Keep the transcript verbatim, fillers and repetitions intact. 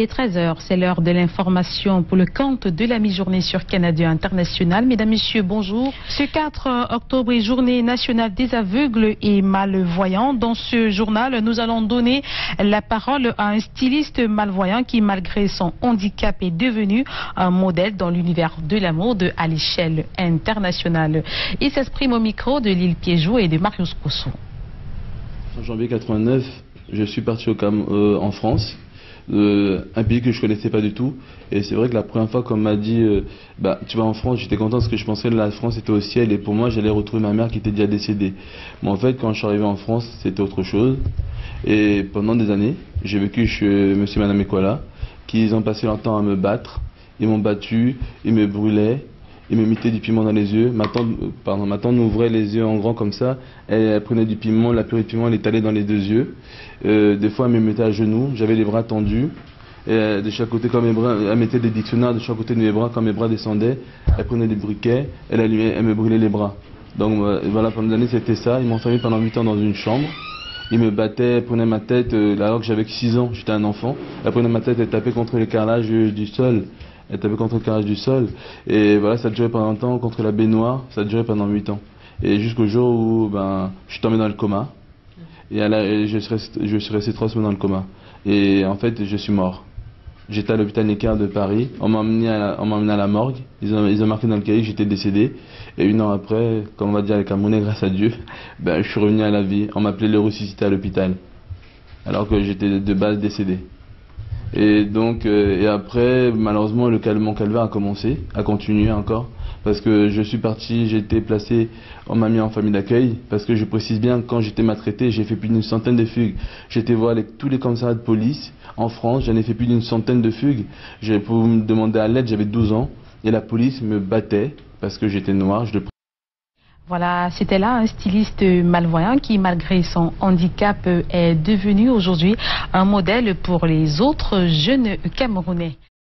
est treize heures, c'est l'heure de l'information pour le compte de la mi-journée sur Canada International. Mesdames, Messieurs, bonjour. Ce quatre octobre est journée nationale des aveugles et malvoyants. Dans ce journal, nous allons donner la parole à un styliste malvoyant qui, malgré son handicap, est devenu un modèle dans l'univers de la mode à l'échelle internationale. Il s'exprime au micro de Lille Piégeot et de Marius Kosso. En janvier quatre-vingt-neuf, je suis parti au Cam euh, en France, euh, un pays que je connaissais pas du tout. Et c'est vrai que la première fois qu'on m'a dit, euh, bah tu vas en France, j'étais content parce que je pensais que la France était au ciel et pour moi j'allais retrouver ma mère qui était déjà décédée. Mais en fait, quand je suis arrivé en France, c'était autre chose. Et pendant des années, j'ai vécu chez Monsieur et Madame Ekwala, qui ont passé leur temps à me battre. Ils m'ont battu, ils me brûlaient. Il me mettait du piment dans les yeux. Ma tante, pardon, ma tante m'ouvrait les yeux en grand comme ça. Elle, elle prenait du piment, la purée de piment, elle étalait dans les deux yeux. Euh, des fois, elle me mettait à genoux. J'avais les bras tendus. Et euh, de chaque côté, quand mes bras, elle mettait des dictionnaires de chaque côté de mes bras. Quand mes bras descendaient, elle prenait des briquets. Elle allumait, elle me brûlait les bras. Donc euh, voilà, pendant des années, c'était ça. Ils m'ont enfermé pendant huit ans dans une chambre. Ils me battaient, elle prenait ma tête, euh, alors que j'avais six ans, j'étais un enfant. Elle prenait ma tête, elle tapait contre le carrelage du sol. Elle tapait contre le carrelage du sol. Et voilà, ça a duré pendant un temps, contre la baignoire, ça a duré pendant huit ans. Et jusqu'au jour où ben, je suis tombé dans le coma. Et, à la, et je, suis resté, je suis resté trois semaines dans le coma. Et en fait, je suis mort. J'étais à l'hôpital Necker de Paris. On m'a emmené, emmené à la morgue. Ils ont, ils ont marqué dans le cahier que j'étais décédé. Et une an après, comme on va dire avec Camerounais, grâce à Dieu, ben, je suis revenu à la vie. On m'appelait le ressuscité à l'hôpital. Alors que j'étais de base décédé. Et donc, euh, et après, malheureusement, le cal mon calvaire a commencé, a continué encore, parce que je suis parti, j'ai été placé, on m'a mis en famille d'accueil, parce que je précise bien, quand j'étais maltraité, j'ai fait plus d'une centaine de fugues. J'étais voir les, tous les commissariats de police en France, j'en ai fait plus d'une centaine de fugues. J'ai pour me demander à l'aide, j'avais douze ans, et la police me battait, parce que j'étais noir, je le Voilà, c'était là un styliste malvoyant qui, malgré son handicap, est devenu aujourd'hui un modèle pour les autres jeunes Camerounais.